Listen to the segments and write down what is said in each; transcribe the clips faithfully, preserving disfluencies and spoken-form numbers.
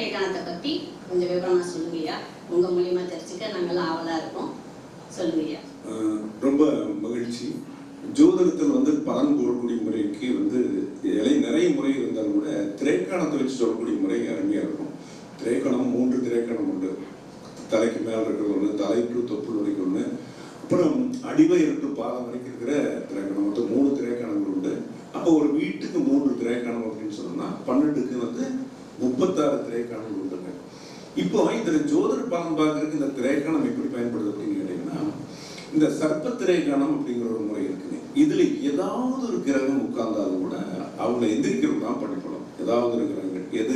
திரைக்கணத்தை பற்றி கொஞ்சம் விவரமாக சொல்லுங்கய்யா. உங்கள் மூலியமாக தெரிஞ்சுக்க நாங்கள்லாம் ஆவலாக இருக்கோம். சொல்லுங்கய்யா. ரொம்ப மகிழ்ச்சி. ஜோதிடத்தில் வந்து பலன் கூறக்கூடிய முறைக்கு வந்து இலை நிறைய முறை இருந்தாலும் கூட திரைக்கணத்தை வச்சு சொல்லக்கூடிய முறை அருமையாக இருக்கும். திரைக்கணம் மூன்று திரைக்கணம் உண்டு. தலைக்கு மேலே இருக்கிறது ஒன்று, தலைக்கு தொப்புள் வரைக்கும் ஒன்று, அப்புறம் அடிவயிறு பாதம் வரைக்கும் இருக்கிற திரைக்கணம், மொத்தம் மூணு திரைக்கணங்கள் உண்டு. அப்போ ஒரு வீட்டுக்கு மூன்று திரைக்கணம் அப்படின்னு சொன்னோம்னா பன்னெண்டுக்கு வந்து முப்பத்தாறு திரைக்கணங்கள் உண்டுங்க. இப்போ இதில் ஜோதிட பலன் பார்க்கறதுக்கு இந்த திரைக்கணம் எப்படி பயன்படுது அப்படின்னு கேட்டீங்கன்னா, இந்த சர்ப்ப திரைக்கணம் அப்படிங்கிற ஒரு முறை இருக்குங்க. இதுல ஏதாவது ஒரு கிரகம் உட்கார்ந்தாலும் கூட அவங்க எந்திரிக்கிறது தான் பண்ணிக்கணும். ஏதாவது ஒரு கிரகங்கள் எது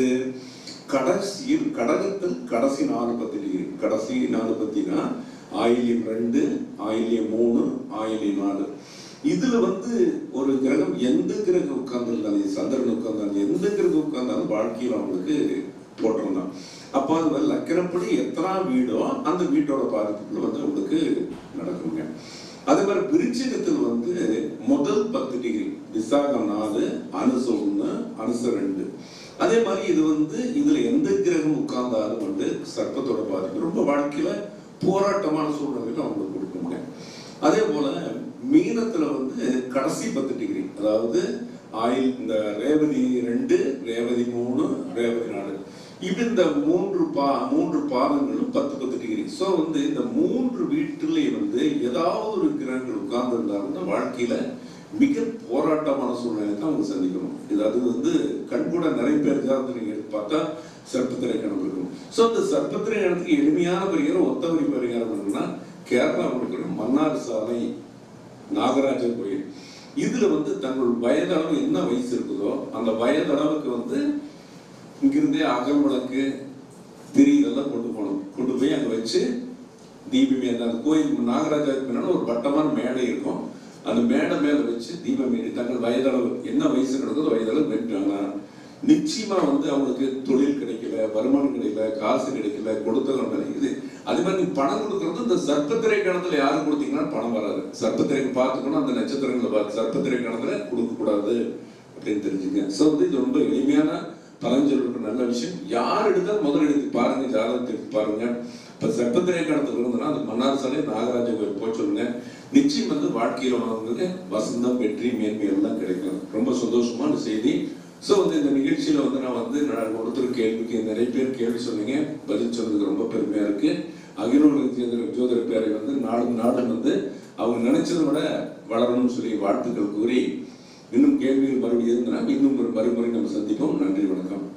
கடைசியில் கடகத்தில் கடைசி நாலு பத்து டிகிரி, கடைசி நாலு பத்தினா ஆயிலியம் ரெண்டு, ஆயிலியம் மூணு, ஆயிலியம் நாலு, இதுல வந்து ஒரு கிரகம் எந்த கிரகம் உட்கார்ந்துருந்தாலும், சந்திரன் உட்கார்ந்தாலும், எந்த கிரகம் உட்கார்ந்தாலும் வாழ்க்கையில் அவங்களுக்கு போட்டோம் தான். அப்போ அது லக்கணப்படி எத்தனை வீடோ அந்த வீட்டோட பாதிப்புகள் வந்து அவங்களுக்கு நடக்குங்க. அதே மாதிரி விருச்சிகத்தில் வந்து முதல் பத்து டிகிரி, விசாகம் நாலு, அனுச ஒன்று, அனுச ரெண்டு. அதே மாதிரி இது வந்து இதுல எந்த கிரகம் உட்கார்ந்தாலும் வந்து சர்ப்பத்தோட பாதிப்பு ரொம்ப வாழ்க்கையில போராட்டமான சூழ்நிலைகள் அவங்களுக்கு கொடுக்க முடியும். அதே போல மீனத்துல வந்து கடைசி பத்து டிகிரி, அதாவது ஆயில் இந்த ரேவதி ரெண்டு, ரேவதி மூணு, ரேவதி நாலு, இப்படி இந்த மூன்று பா மூன்று பாதங்களும் பத்து பத்து டிகிரி. ஸோ வந்து இந்த மூன்று வீட்டிலேயே வந்து ஏதாவது ஒரு கிரகங்கள் உட்கார்ந்து இருந்தாலும் வாழ்க்கையில மிக போராட்டமான சூழ்நிலை தான் அவங்க சந்திக்கணும். இது அது வந்து கண்கூட நிறைய பேர் ஜாதகத்தை நீங்க எடுத்து பார்த்தா சர்ப்பத்திரை கணம் இருக்கும். ஸோ அந்த சர்ப்பத்திரை கணத்துக்கு எளிமையான பரிகாரம் ஒத்தவரி பரிகாரம் என்னன்னா, கேரளாவில் இருக்கிற மன்னார் சாலை நாகராஜர் கோயில், இதுல வந்து தங்கள் வயதளவு என்ன வயசு இருக்குதோ அந்த வயதளவுக்கு வந்து இங்கிருந்தே அகல் விளக்கு திரி இதெல்லாம் கொண்டு போகணும். கொண்டு போய் அங்கே வச்சு தீபமே அந்த கோயில் நாகராஜாவுக்கு பின்னாடி ஒரு வட்டமான மேடை இருக்கும். அந்த மேடை மேலே வச்சு தீபம் ஏறி தங்கள் வயதளவு என்ன வயசு கிடக்குதோ வயதளவு வெட்டுறாங்கன்னா நிச்சயமா வந்து அவங்களுக்கு தொழில் கிடைக்கல, வருமானம் கிடைக்கல, காசு கிடைக்கல, கொடுத்தல் கிடைக்குது. அதே மாதிரி நீங்க பணம் கொடுக்கறது இந்த சர்ப்பத்திரை கணத்துல யாரும் கொடுத்தீங்கன்னா பணம் வராது. சர்ப்பத்திரைக்கு பார்த்துக்கணும், அந்த நட்சத்திரங்களை பார்த்து சர்ப்பத்திரை கணத்துல கொடுக்க கூடாது அப்படின்னு தெரிஞ்சுங்க. ஸோ வந்து இது ரொம்ப எளிமையான பலஞ்சொல்லுக்கு நல்ல விஷயம். யார் எடுத்தாலும் முதல் எடுத்து பாருங்க, ஜாதகத்தை எடுத்து பாருங்க. இப்போ சர்ப்பத்திரை கணத்துல இருந்ததுன்னா அந்த மன்னார் சாலை நாகராஜ கோயில் போய் சொல்லுங்க. நிச்சயம் வந்து வாழ்க்கையில் வந்து வசந்தம், வெற்றி, மேன்மை எல்லாம் கிடைக்கும். ரொம்ப சந்தோஷமான செய்தி. ஸோ வந்து இந்த நிகழ்ச்சியில வந்து நான் வந்து நான் ஒருத்தர் கேள்விக்கு நிறைய பேர் கேள்வி சொன்னீங்க, பதில் சொன்னதுக்கு ரொம்ப பெருமையா இருக்கு. அகில உலக ஜோதிட பேரை வந்து நாடும் நாடும் வந்து அவங்க நினைச்சதை விட வளரணும்னு சொல்லி வாழ்த்துக்கள் கூறி, இன்னும் கேள்விகள் மறுபடியும் இருந்தால் இன்னும் ஒரு மறுமுறை நம்ம சந்திப்போம். நன்றி, வணக்கம்.